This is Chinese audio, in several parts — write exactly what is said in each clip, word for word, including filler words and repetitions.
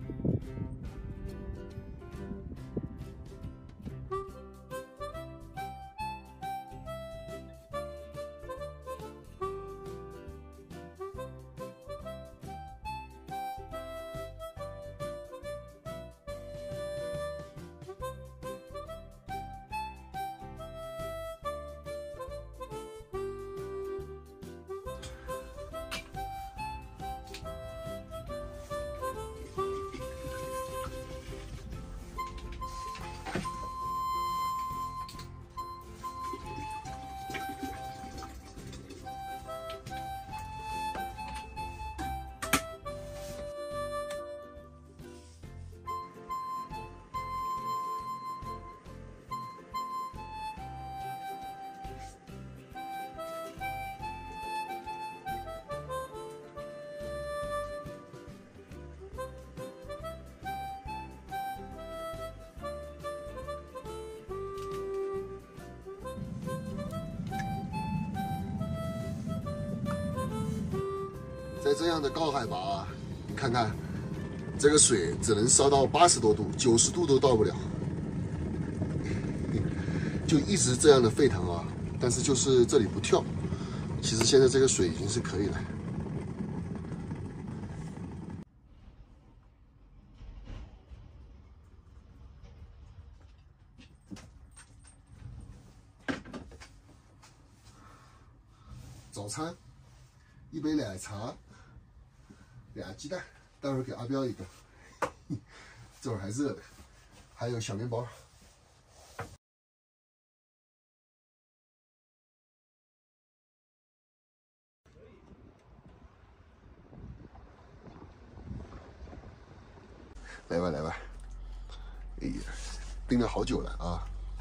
在这样的高海拔，你看看，这个水只能烧到八十多度，九十度都到不了，就一直这样的沸腾啊！但是就是这里不跳，其实现在这个水已经是可以了。早餐，一杯奶茶。 俩鸡蛋，待会儿给阿彪一个，这会儿还热的，还有小面包。来吧，来吧，哎呀，盯了好久了啊。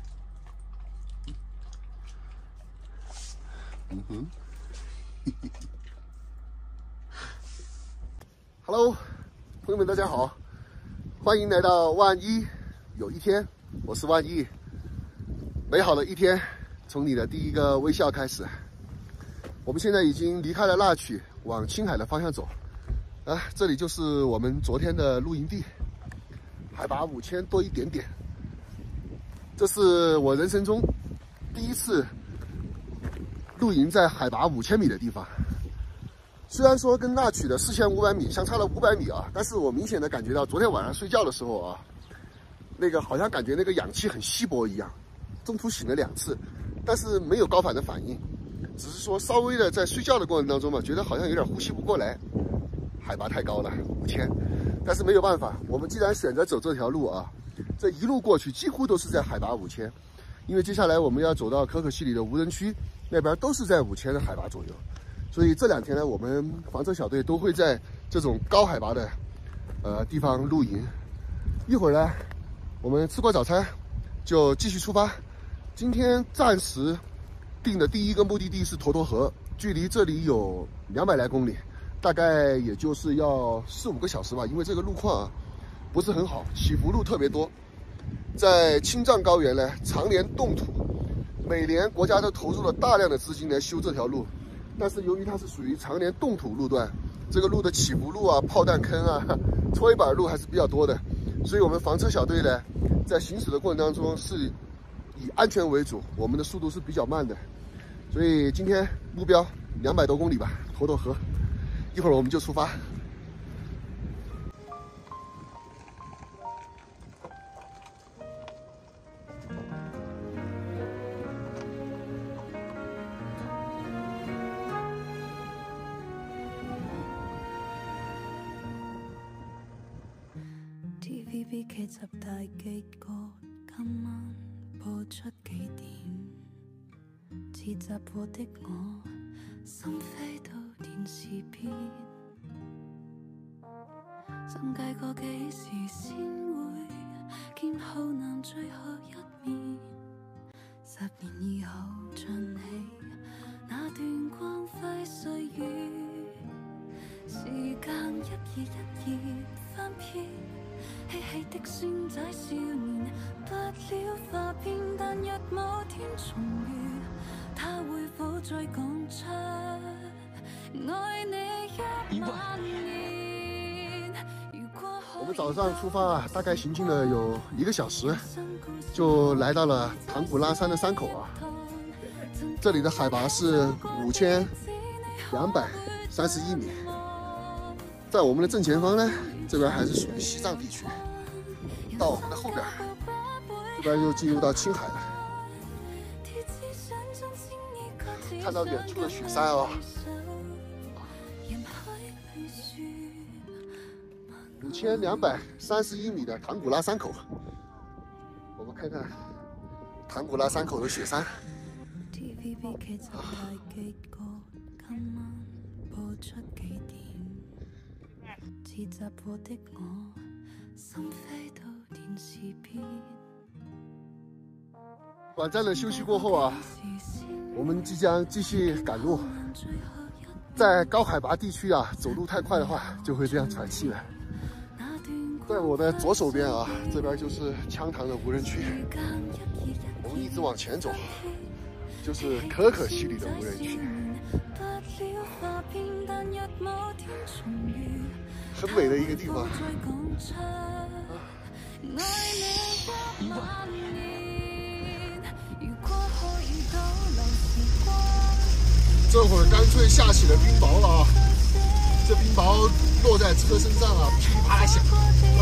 嗯哼。Hello， 朋友们，大家好，欢迎来到万一有一天，我是万一。美好的一天，从你的第一个微笑开始。我们现在已经离开了腊曲，往青海的方向走。啊，这里就是我们昨天的露营地，海拔五千多一点点。这是我人生中第一次露营在海拔五千米的地方。 虽然说跟腊曲的四千五百米相差了五百米啊，但是我明显的感觉到昨天晚上睡觉的时候啊，那个好像感觉那个氧气很稀薄一样，中途醒了两次，但是没有高反的反应，只是说稍微的在睡觉的过程当中嘛，觉得好像有点呼吸不过来，海拔太高了五千，但是没有办法，我们既然选择走这条路啊，这一路过去几乎都是在海拔五千，因为接下来我们要走到可可西里的无人区那边，都是在五千的海拔左右。 所以这两天呢，我们房车小队都会在这种高海拔的呃地方露营。一会儿呢，我们吃过早餐，就继续出发。今天暂时定的第一个目的地是沱沱河，距离这里有两百来公里，大概也就是要四五个小时吧。因为这个路况啊不是很好，起伏路特别多。在青藏高原呢，常年冻土，每年国家都投入了大量的资金来修这条路。 但是由于它是属于常年冻土路段，这个路的起伏路啊、炮弹坑啊、搓衣板路还是比较多的，所以我们房车小队呢，在行驶的过程当中是以安全为主，我们的速度是比较慢的，所以今天目标两百多公里吧，沱沱河，一会儿我们就出发。 T V B 劇集大結局，今晚播出幾點？自習過的我，心飛到電視邊，曾計過幾時先會見浩南最後一面？十年以後盡起那段光輝歲月，時間一頁一頁翻篇。 嬉戲的孫仔少年，不了化片，但若某天重遇，他會否再講出愛你一萬年？ 我们早上出发啊，大概行进了有一个小时，就来到了唐古拉山的山口啊。这里的海拔是五千两百三十一米。在我们的正前方呢，这边还是属于西藏地区。到我们的后边，这边就进入到青海了。看到远处的雪山哦。 五千两百三十一米的唐古拉山口，我们看看唐古拉山口的雪山。短暂的休息过后啊，我们即将继续赶路。在高海拔地区啊，走路太快的话，就会这样喘气了。 在我的左手边啊，这边就是羌塘的无人区。我们一直往前走，就是可可西里的无人区，很美的一个地方。这会儿干脆下起了冰雹了啊！这冰雹落在车身上啊，噼里啪啦响。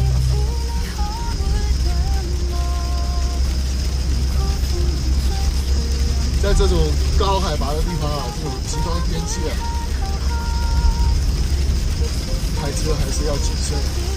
在这种高海拔的地方啊，这种极端天气啊，开车还是要谨慎。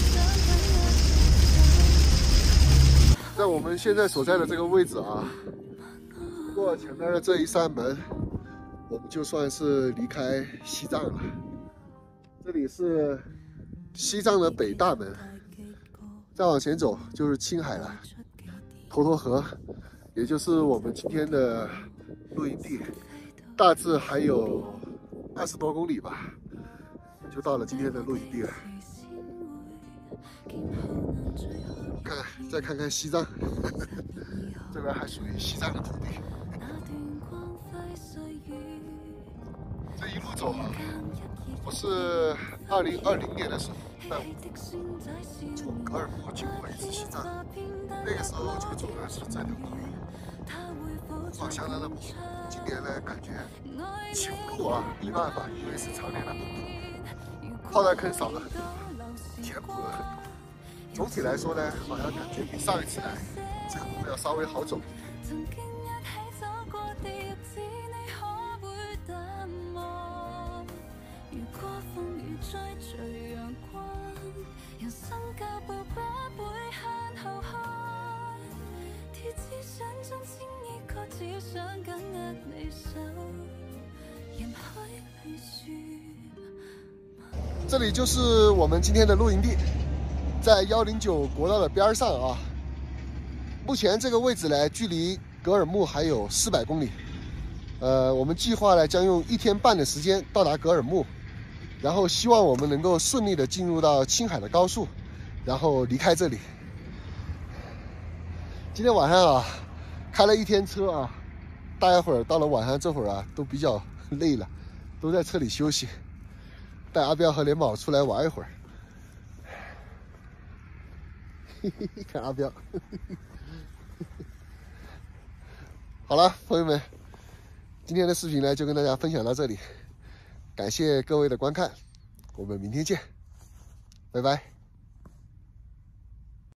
在我们现在所在的这个位置啊，过前面的这一扇门，我们就算是离开西藏了。 这里是西藏的北大门，再往前走就是青海了。沱沱河，也就是我们今天的露营地，大致还有二十多公里吧，就到了今天的露营地了。看，再看看西藏，这边还属于西藏的土地。这一路走啊。 我是二零二零年的时候带我从格尔木经过一次西藏，那个时候就走的是这条路，路况相当的不错。今年呢，感觉起伏路啊，没办法，因为是常年的崩土，炮弹坑少了很多，填补了很多。总体来说呢，好像感觉比上一次来这个路要稍微好走。 这里就是我们今天的露营地，在一零九国道的边上啊。目前这个位置呢，距离格尔木还有四百公里。呃，我们计划呢将用一天半的时间到达格尔木，然后希望我们能够顺利的进入到青海的高速，然后离开这里。今天晚上啊，开了一天车啊，大家伙儿到了晚上这会儿啊，都比较累了，都在车里休息。 带阿彪和连宝出来玩一会儿，嘿嘿嘿，看阿彪。好了，朋友们，今天的视频呢就跟大家分享到这里，感谢各位的观看，我们明天见，拜拜。